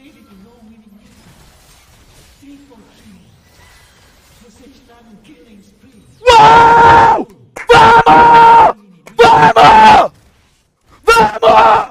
espírito não inimigo. Triple Kill. Você está no Killing Spree. Uau! Vamos! Vamos! Vamos!